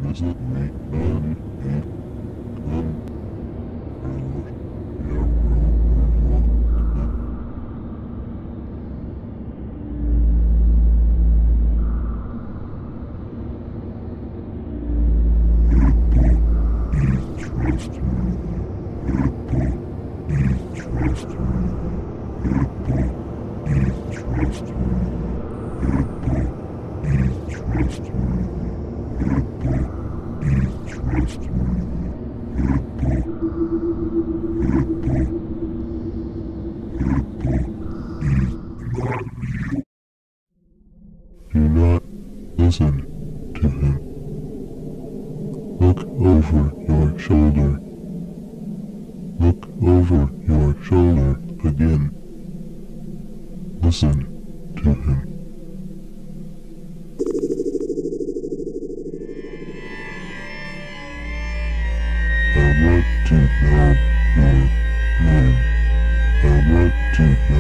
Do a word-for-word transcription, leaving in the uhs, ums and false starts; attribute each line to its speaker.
Speaker 1: visit me ninety-eight gun trailers. Yeah, real, trust me. Trust me. Trust me. Trust me. Trust me. Do not listen to him. Look over your shoulder. Look over your shoulder again. Listen to him. I want to know your name. I want to know